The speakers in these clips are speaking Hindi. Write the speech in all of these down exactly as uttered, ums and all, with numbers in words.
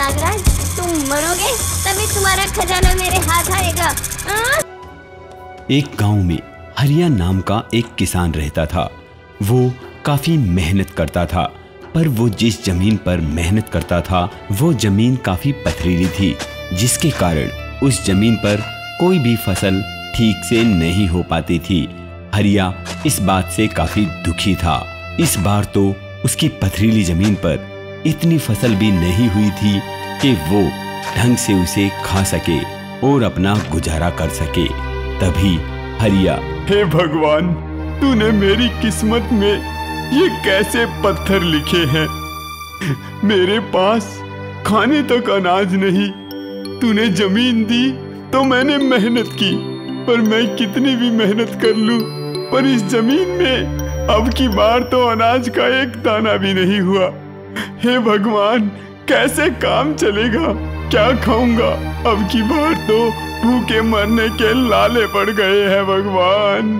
नागराज, तुम मरोगे तभी तुम्हारा खजाना मेरे हाथ आएगा। आ? एक गांव में हरिया नाम का एक किसान रहता था। वो काफी मेहनत करता था, पर वो जिस जमीन पर मेहनत करता था वो जमीन काफी पथरीली थी, जिसके कारण उस जमीन पर कोई भी फसल ठीक से नहीं हो पाती थी। हरिया इस बात से काफी दुखी था। इस बार तो उसकी पथरीली जमीन पर इतनी फसल भी नहीं हुई थी कि वो ढंग से उसे खा सके और अपना गुजारा कर सके। तभी हरिया, हे भगवान, तूने मेरी किस्मत में ये कैसे पत्थर लिखे हैं। मेरे पास खाने तक अनाज नहीं। तूने जमीन दी तो मैंने मेहनत की, पर मैं कितनी भी मेहनत कर लूं, पर इस जमीन में अब की बार तो अनाज का एक दाना भी नहीं हुआ। हे भगवान, कैसे काम चलेगा, क्या खाऊंगा? अब की बार तो भूखे मरने के लाले पड़ गए हैं भगवान।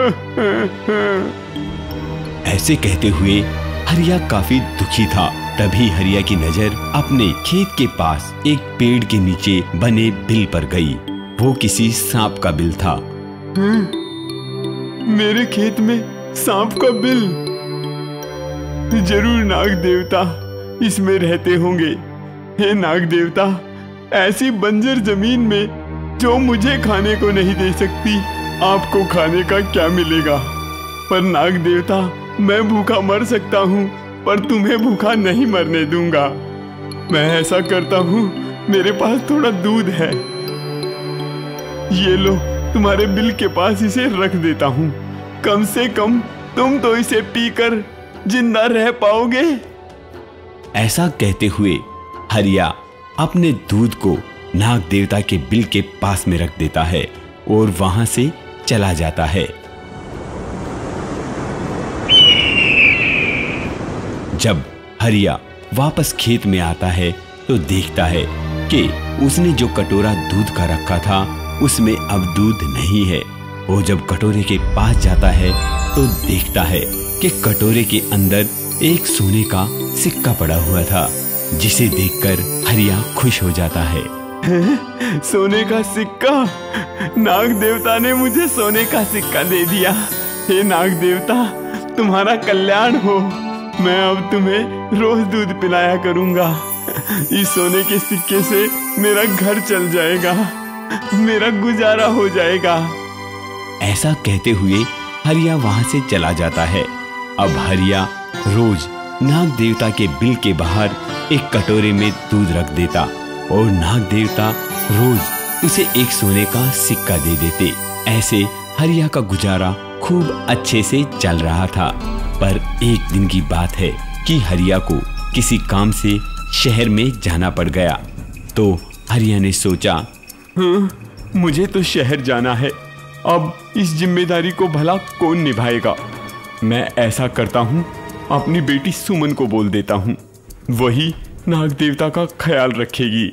ऐसे कहते हुए हरिया काफी दुखी था। तभी हरिया की नजर अपने खेत के पास एक पेड़ के नीचे बने बिल पर गई। वो किसी सांप का बिल था। मेरे खेत में सांप का बिल? जरूर नाग देवता इसमें रहते होंगे। हे नाग देवता, ऐसी बंजर जमीन में जो मुझे खाने को नहीं दे सकती, आपको खाने का क्या मिलेगा? पर नाग देवता, मैं भूखा मर सकता हूँ, पर तुम्हें भूखा नहीं मरने दूंगा। मैं ऐसा करता हूँ, मेरे पास थोड़ा दूध है, ये लो, तुम्हारे बिल के पास इसे रख देता हूँ। कम से कम तुम तो इसे पीकर जिंदा रह पाओगे। ऐसा कहते हुए हरिया अपने दूध को नाग देवता के बिल के पास में रख देता है और वहां से चला जाता है। जब हरिया वापस खेत में आता है तो देखता है कि उसने जो कटोरा दूध का रखा था उसमें अब दूध नहीं है। वो जब कटोरे के पास जाता है तो देखता है कि कटोरे के अंदर एक सोने का सिक्का पड़ा हुआ था, जिसे देखकर हरिया खुश हो जाता है। सोने का सिक्का? नाग देवता ने मुझे सोने का सिक्का दे दिया। हे नाग देवता, तुम्हारा कल्याण हो। मैं अब तुम्हें रोज दूध पिलाया करूंगा। इस सोने के सिक्के से मेरा घर चल जाएगा, मेरा गुजारा हो जाएगा। ऐसा कहते हुए हरिया वहां से चला जाता है। अब हरिया रोज नाग देवता के बिल के बाहर एक कटोरे में दूध रख देता और नाग देवता रोज उसे एक सोने का सिक्का दे देते। ऐसे हरिया का गुजारा खूब अच्छे से चल रहा था। पर एक दिन की बात है कि हरिया को किसी काम से शहर में जाना पड़ गया। तो हरिया ने सोचा, हाँ, मुझे तो शहर जाना है। अब इस जिम्मेदारी को भला कौन निभाएगा? मैं ऐसा करता हूँ, अपनी बेटी सुमन को बोल देता हूँ, वही नाग देवता का ख्याल रखेगी।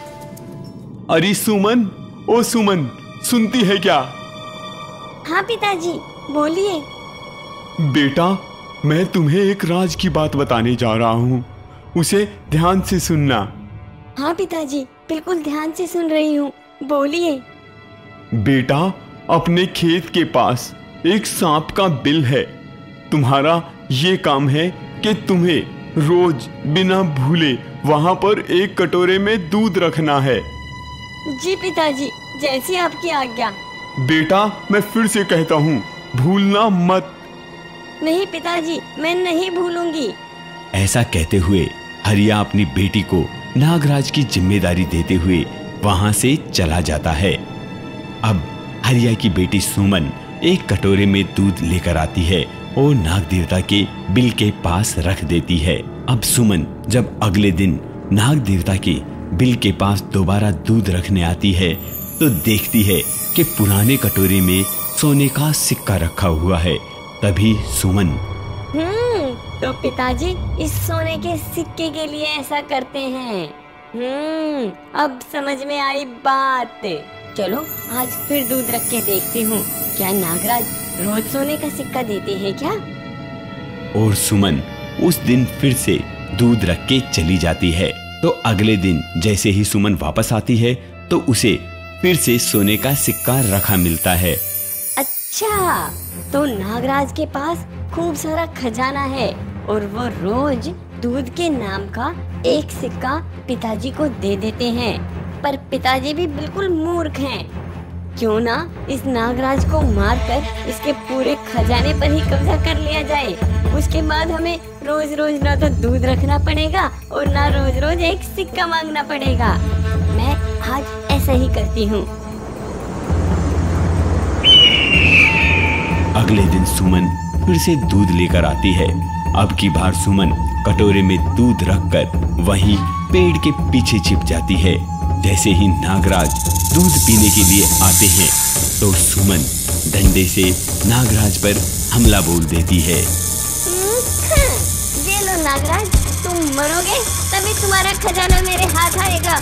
अरे सुमन, ओ सुमन, सुनती है क्या? हाँ पिताजी, बोलिए। बेटा, मैं तुम्हें एक राज की बात बताने जा रहा हूँ, उसे ध्यान से सुनना। हाँ पिताजी, बिल्कुल ध्यान से सुन रही हूँ, बोलिए। बेटा, अपने खेत के पास एक सांप का बिल है। तुम्हारा ये काम है कि तुम्हें रोज बिना भूले वहां पर एक कटोरे में दूध रखना है। जी पिताजी, जैसी आपकी आज्ञा। बेटा, मैं फिर से कहता हूँ, भूलना मत। नहीं पिताजी, मैं नहीं भूलूंगी। ऐसा कहते हुए हरिया अपनी बेटी को नागराज की जिम्मेदारी देते हुए वहां से चला जाता है। अब हरिया की बेटी सुमन एक कटोरे में दूध लेकर आती है और नाग देवता के बिल के पास रख देती है। अब सुमन जब अगले दिन नाग देवता के बिल के पास दोबारा दूध रखने आती है तो देखती है कि पुराने कटोरे में सोने का सिक्का रखा हुआ है। तभी सुमन, हम्म तो पिताजी इस सोने के सिक्के के लिए ऐसा करते हैं। हम्म अब समझ में आई बात। चलो आज फिर दूध रख के देखती हूँ, क्या नागराज रोज सोने का सिक्का देते हैं क्या? और सुमन उस दिन फिर से दूध रख के चली जाती है। तो अगले दिन जैसे ही सुमन वापस आती है तो उसे फिर से सोने का सिक्का रखा मिलता है। अच्छा, तो नागराज के पास खूब सारा खजाना है और वो रोज दूध के नाम का एक सिक्का पिताजी को दे देते हैं। पर पिताजी भी बिल्कुल मूर्ख हैं। क्यों ना इस नागराज को मारकर इसके पूरे खजाने पर ही कब्जा कर लिया जाए। उसके बाद हमें रोज रोज ना तो दूध रखना पड़ेगा और ना रोज रोज एक सिक्का मांगना पड़ेगा। मैं आज ऐसा ही करती हूँ। अगले दिन सुमन फिर से दूध लेकर आती है। अब की बार सुमन कटोरे में दूध रखकर वहीं पेड़ के पीछे छिप जाती है। जैसे ही नागराज दूध पीने के लिए आते हैं तो सुमन डंडे से नागराज पर हमला बोल देती है। ये लो नागराज, तुम मरोगे तभी तुम्हारा खजाना मेरे हाथ आएगा।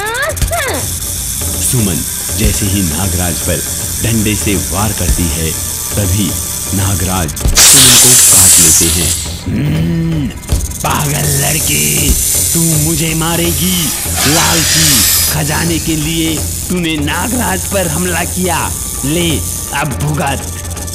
सुमन जैसे ही नागराज पर डंडे से वार करती है तभी नागराज सुमन को काट लेते हैं। पागल लड़की, तू मुझे मारेगी। लालची, खजाने के लिए तूने नागराज पर हमला किया। ले अब भुगत।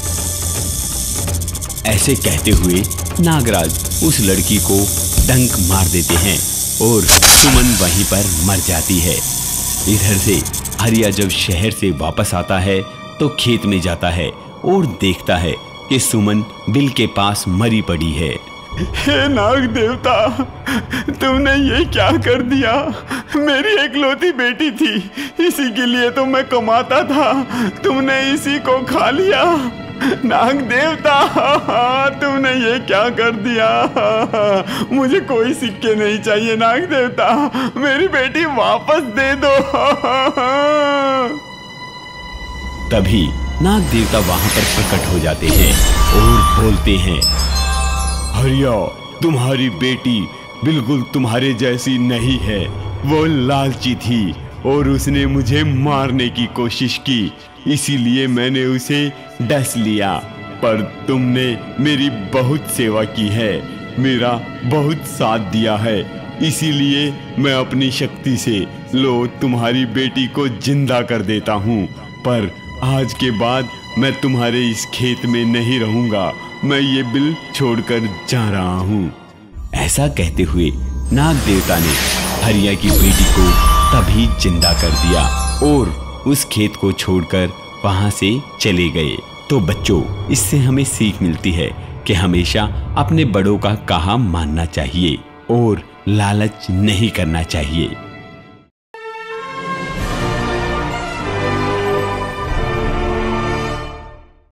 ऐसे कहते हुए नागराज उस लड़की को डंक मार देते हैं और सुमन वहीं पर मर जाती है। इधर से हरिया जब शहर से वापस आता है तो खेत में जाता है और देखता है कि सुमन बिल के पास मरी पड़ी है। हे नाग देवता, तुमने ये क्या कर दिया? मेरी एकलौती बेटी थी, इसी के लिए तो मैं कमाता था, तुमने इसी को खा लिया। नाग देवता, तुमने ये क्या कर दिया? मुझे कोई सिक्के नहीं चाहिए नाग देवता, मेरी बेटी वापस दे दो। तभी नाग देवता वहां पर प्रकट हो जाते हैं और बोलते हैं, हरिया, तुम्हारी बेटी बिल्कुल तुम्हारे जैसी नहीं है। वो लालची थी और उसने मुझे मारने की कोशिश की, इसीलिए मैंने उसे डस लिया। पर तुमने मेरी बहुत सेवा की है, मेरा बहुत साथ दिया है, इसीलिए मैं अपनी शक्ति से लो तुम्हारी बेटी को जिंदा कर देता हूँ। पर आज के बाद मैं तुम्हारे इस खेत में नहीं रहूंगा, मैं ये बिल छोड़कर जा रहा हूँ। ऐसा कहते हुए नाग देवता ने हरिया की बेटी को तभी जिंदा कर दिया और उस खेत को छोड़कर वहां से चले गए। तो बच्चों, इससे हमें सीख मिलती है कि हमेशा अपने बड़ों का कहा मानना चाहिए और लालच नहीं करना चाहिए।